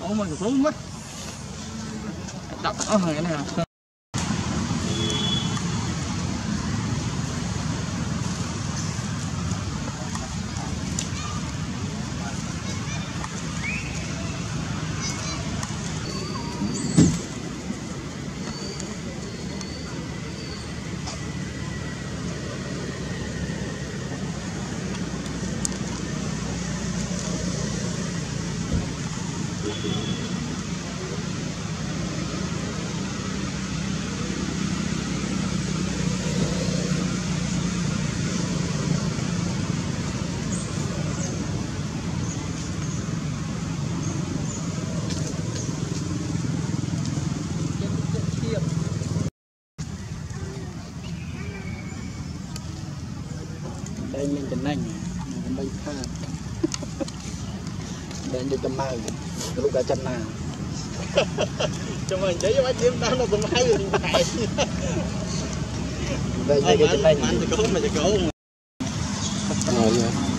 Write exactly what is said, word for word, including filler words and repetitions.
Ủa mà xuống mất. Đập ở cái này. Đây mình chân nành, mình bay pha. Đây đi châm mai, lúc cả chân nào. Cho mình chỉ với chim tao nó cũng hay rồi này. Đây đây cái chân nành. Mình thì cố, mình thì cố. Rồi.